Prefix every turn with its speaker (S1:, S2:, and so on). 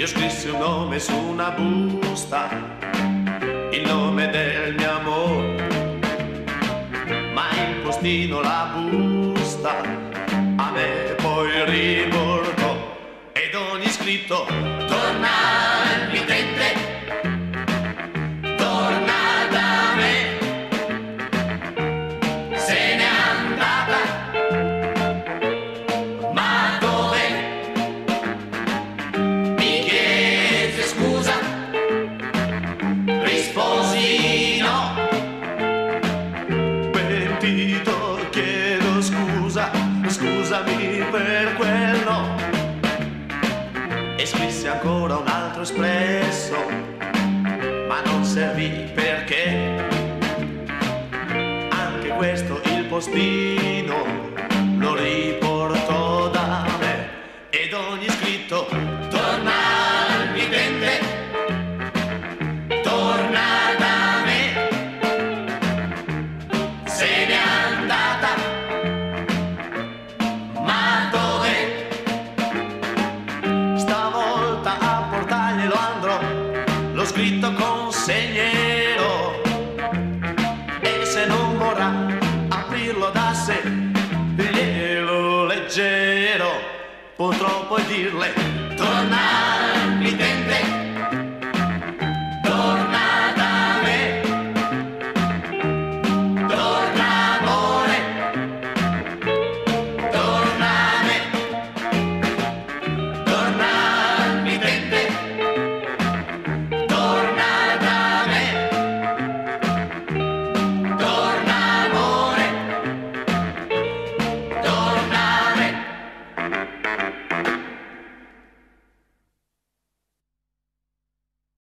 S1: Io scrissi un nome su una busta, il nome del mio amore, ma il postino la busta a me poi riportò, ed ogni scritto: torna al mittente, torna da me, se n'è andata, ma dove? Mi chiese scusa, risposi no, pentito chiedo scusa, scusami per quel no, e scrissi ancora un altro espresso, ma non servì perché anche questo il postino lo riportò da me, ed ogni scritto: torna al mittente, torna da me, se n'è andata, ma dove? Stavolta a portarglielo andrò, l'ho scritto consegnerò, e se non vorrà aprirlo da sé, glielo leggerò, potrò poi dirle: torna